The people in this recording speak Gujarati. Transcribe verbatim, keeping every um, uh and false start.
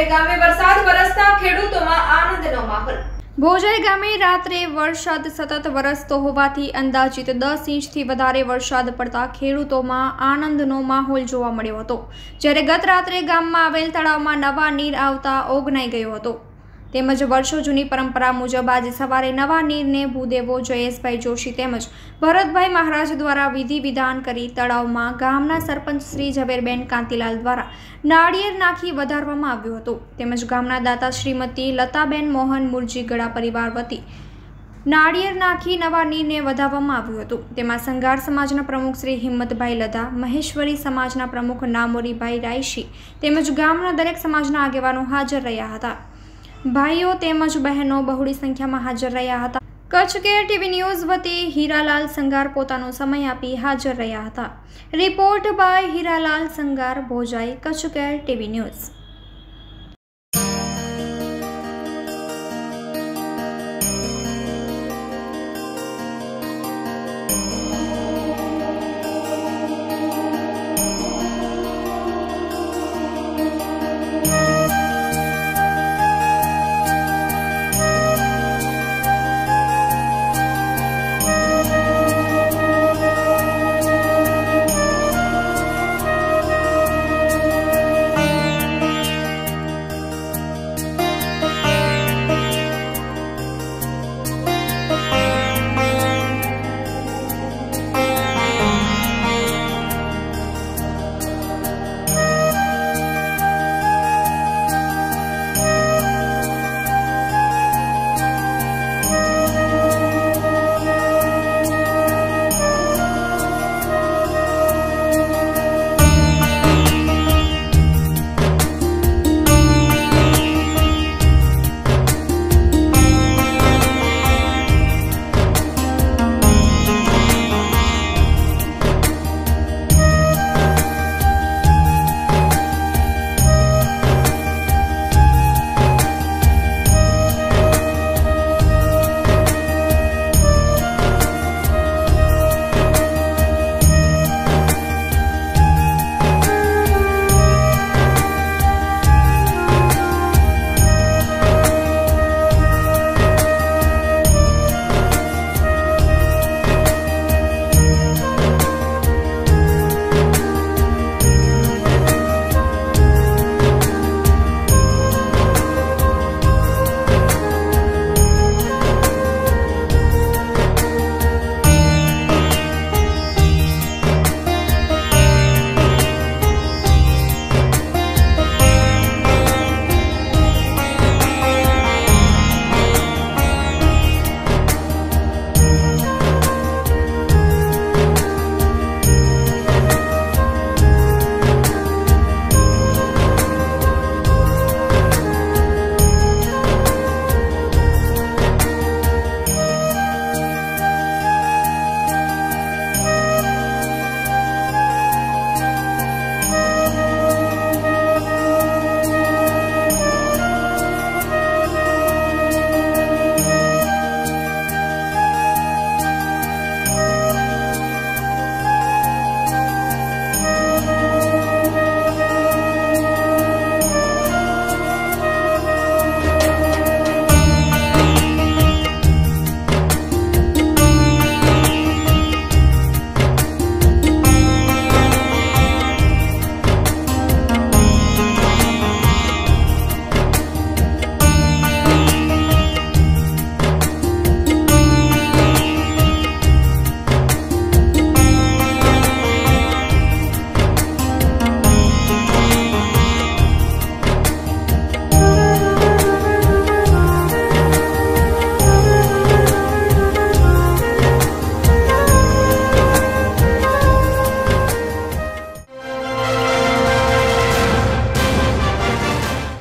ભોજાઈ ગામે વરસાદ વરસતા ખેડૂતોમાં આનંદનો માહોલ। ભોજાઈ ગામે રાત્રે વરસાદ સતત વરસતો હોવાથી અંદાજિત દસ ઇંચથી વધારે વરસાદ પડતા ખેડૂતોમાં આનંદનો માહોલ જોવા મળ્યો હતો। જ્યારે ગત રાત્રે ગામમાં આવેલ તળાવમાં નવા નીર આવતા ઓગનાઈ ગયો હતો। તેમજ વર્ષો જૂની પરંપરા મુજબ આજે સવારે નવા નીરને ભૂદેવો જયેશભાઈ જોશી તેમજ ભરતભાઈ મહારાજ દ્વારા વિધિ વિધાન કરી તળાવમાં ગામના સરપંચ શ્રી ઝવેરબેન કાંતિલાલ દ્વારા નાળિયેર નાખી વધારવામાં આવ્યું હતું। તેમજ ગામના દાતા શ્રીમતી લતાબેન મોહન મુરજી ગળા પરિવાર વતી નાળિયેર નાખી નવા નીરને વધાવવામાં આવ્યું હતું। તેમાં સંઘાર સમાજના પ્રમુખ શ્રી હિંમતભાઈ લધા, મહેશ્વરી સમાજના પ્રમુખ નામોરીભાઈ રાયશી તેમજ ગામના દરેક સમાજના આગેવાનો હાજર રહ્યા હતા। ભાઈઓ તેમજ બહેનો બહોળી સંખ્યામાં હાજર રહ્યા હતા। કચ્છ કેર ટીવી ન્યૂઝ વતી હીરાલાલ સંઘાર પોતાનો સમય આપી હાજર રહ્યા હતા। Report by Hiralal Sanghar, Bhojai, Kutch care TV news.